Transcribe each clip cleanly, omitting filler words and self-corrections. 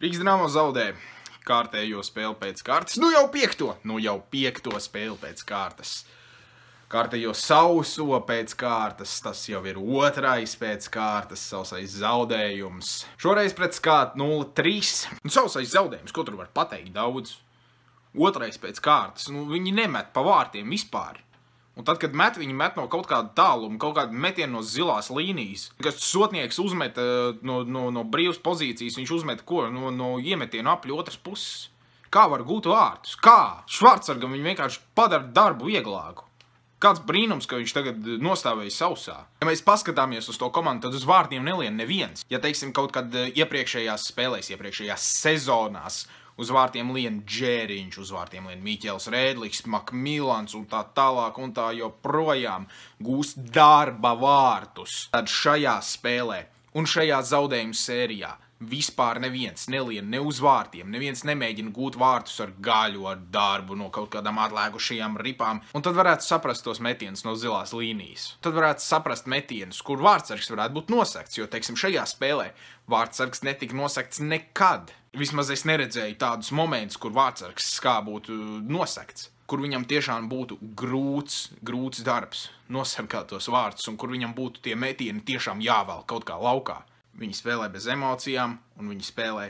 Rīgas Dinamo zaudē kārtējo spēli pēc kārtas. Nu jau piekto spēli pēc kārtas. Kārtējo sauso pēc kārtas, tas jau ir otrais pēc kārtas, sausais zaudējums. Šoreiz pret Skātu 0-3. Sausais zaudējums, ko tur var pateikt daudz? Otrais pēc kārtas, viņi nemet pa vārtiem vispār. Un tad, kad viņi met no kaut kāda tāluma, kaut kādu metienu no zilās līnijas, kas sotnieks uzmet no brīvas pozīcijas, viņš uzmet ko? No iemetienu apļu otras puses. Kā var gūt vārtus? Kā? Švartsargam viņi vienkārši padara darbu vieglāku. Kāds brīnums, ka viņš tagad nostāvēja sausā. Ja mēs paskatāmies uz to komandu, tad uz vārtiem nelien neviens. Ja, teiksim, kaut kad iepriekšējās spēlēs, iepriekšējās sezonās, uz vārtiem lien Džeriņš, uz vārtiem lien Miķels Rēdliks, Makmilans un tā tālāk un tā joprojām gūst darba vārtus. Tad šajā spēlē un šajā zaudējumu sērijā vispār neviens nelien ne uz vārtiem, neviens nemēģina gūt vārtus ar gaļu, ar darbu, no kaut kādām atlēgušajām ripām. Un tad varētu saprast tos metienus no zilās līnijas. Tad varētu saprast metienus, kur vārtsargs varētu būt nosegts, jo, teiksim, šajā spēlē vārtsargs netika nosegts nekad. Vismaz es neredzēju tādus momentus, kur vārtsargs kā būtu nosegts, kur viņam tiešām būtu grūts darbs nosargāt tos vārtus un kur viņam būtu tie metieni tiešām jāvēl kaut kā laukā. Viņi spēlē bez emocijām, un viņi spēlē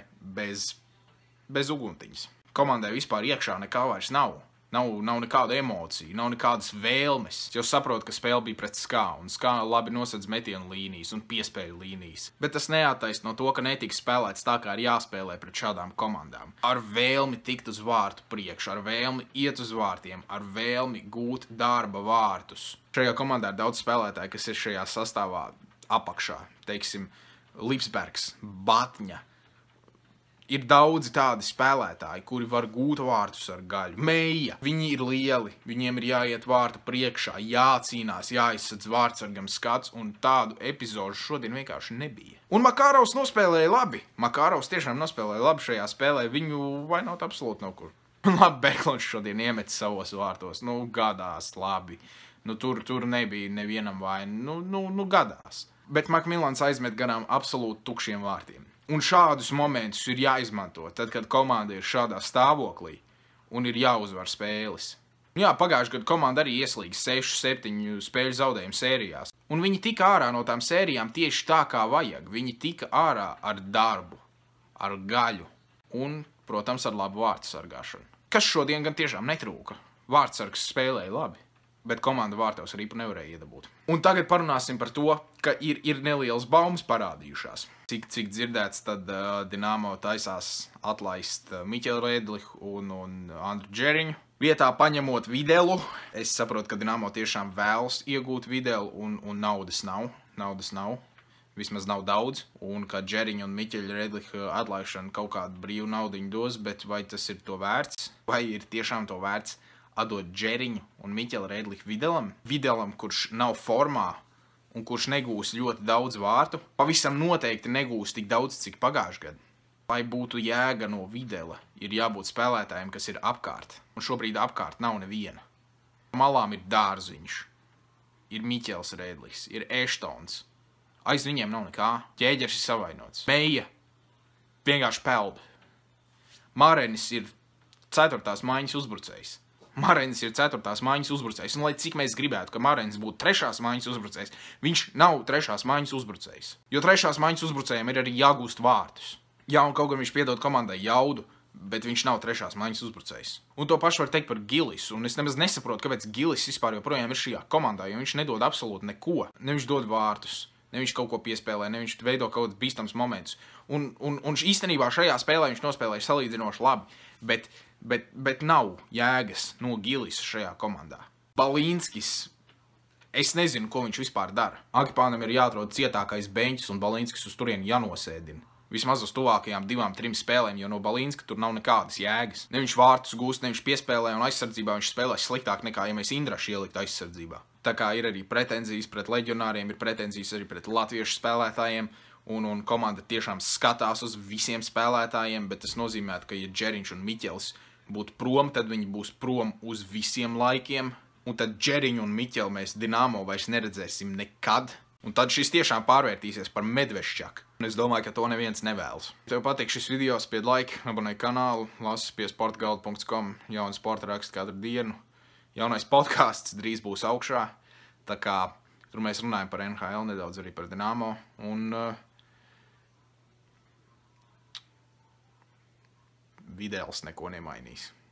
bez uguntiņas. Komandai vispār iekšā nekā vairs nav. Nav nekāda emocija, nav nekādas vēlmes. Jau saprotu, ka spēle bija pret Skā, un Skā labi nosedz metienu līnijas un piespēļu līnijas. Bet tas neattaisno to, ka netika spēlēts tā, kā ir jāspēlē pret šādām komandām. Ar vēlmi tikt uz vārtu priekšu, ar vēlmi iet uz vārtiem, ar vēlmi gūt darba vārtus. Šajā komandā ir daudz spēlētāji, kas ir šajā sastāvā apakšā, teiksim, Lipsbergs, Batņa. Ir daudzi tādi spēlētāji, kuri var gūt vārtus ar gaļu. Meija. Viņi ir lieli, viņiem ir jāiet vārtu priekšā, jācīnās, jāizsadz vārtsargam skats, un tādu epizodu šodien vienkārši nebija. Un Makārovs nospēlēja labi. Makārovs tiešām nospēlēja labi šajā spēlē, viņu vainot absolūti nav kur. Labi, Berklons šodien iemet savos vārtos, gadās labi. Tur nebija nevienam vaina, gadās. Bet Makmilans aizmet garām absolūti tukšiem vārtiem. Un šādus momentus ir jāizmanto, tad, kad komanda ir šādā stāvoklī un ir jāuzvar spēles. Jā, pagājušajā gadā komanda arī ieslīga 6-7 spēļu zaudējumu sērijās. Un viņi tika ārā no tām sērijām tieši tā, kā vajag. Viņi tika ārā ar darbu, ar gaļu un, protams, ar labu vārtu sargāšanu. Kas šodien gan tiešām netrūka. Vārtsargs spēlēja labi. Bet komanda vārtos ripu nevarēja iedabūt. Un tagad parunāsim par to, ka ir nelielas baumas parādījušās. Cik dzirdēts, tad Dinamo taisās atlaist Miķelu Rēdliku un Andru Džeriņu. Vietā paņemot Videlu, es saprotu, ka Dinamo tiešām vēlas iegūt Videlu un naudas nav. Vismaz nav daudz, un ka Džeriņu un Miķeļa Rēdlika atlaišana kaut kādu brīvu naudiņu dos, bet vai tas ir to vērts? Vai ir tiešām to vērts? Atdot Džeriņu un Miķela Rēdliku Videlam, kurš nav formā un kurš negūs ļoti daudz vārtu, pavisam noteikti negūs tik daudz, cik pagājušajā gadā. Lai būtu jēga no Videla, ir jābūt spēlētājiem, kas ir apkārt. Un šobrīd apkārt nav neviena. Malām ir Dārziņš, ir Miķels Rēdliks, ir Eštons. Aiz viņiem nav nekā. Ķēģers ir savainots. Meija vienkārši peld. Marenis ir 4. maiņas uzbrucējs. Marenis ir 4. maiņas uzbrucējs, un lai cik mēs gribētu, ka Marenis būtu 3. maiņas uzbrucējs, viņš nav 3. maiņas uzbrucējs. Jo 3. maiņas uzbrucējiem ir arī jāgūst vārtus. Jā, un kaut gan viņš piedod komandai jaudu, bet viņš nav 3. maiņas uzbrucējs. Un to pašu var teikt par Gilisu, un es nemaz nesaprotu, kāpēc Gilis vispār joprojām ir šajā komandā, jo viņš nedod absolūti neko. Ne viņš dod vārtus, ne viņš kaut ko piespēlē, ne viņš veido kaut kādus bīstams momentus. Un īstenībā šajā spēlē viņš nospēlēja salīdzinoši labi, bet nav jēgas no Gilisa šajā komandā. Balīnskis, es nezinu, ko viņš vispār dara. Agipānam ir jāatrod cietākais beņķis un Balīnskis uz turieni jānosēdina. Vismaz uz tuvākajām 2-3 spēlēm, jo no Balīnska tur nav nekādas jēgas. Ne viņš vārtus gūst, ne viņš piespēlē un aizsardzībā viņš spēlē sliktāk nekā, ja mēs Indrašu ielikt aizsardzībā. Tā kā ir arī pretenzijas pret leģionāriem, ir pretenzijas arī pret latviešu spēlētājiem, un komanda tiešām skatās uz visiem spēlētājiem, bet tas nozīmē, ka ja Džeriņš un Miķels būtu prom, tad viņi būs prom uz visiem laikiem, un tad Džeriņu un Miķeli mēs Dinamo vairs neredzēsim nekad. Un tad šis tiešām pārvērtīsies par Medveščaku. Un es domāju, ka to neviens nevēlas. Ja tev patīk šis video, spied like, abonē kanālu, lasi pie sportgalda.com, jauni sporta raksti katru dienu. Jaunais podcasts drīz būs augšā, tā kā tur mēs runājam par NHL, nedaudz arī par Dinamo. Un Vidēls neko nemainīs.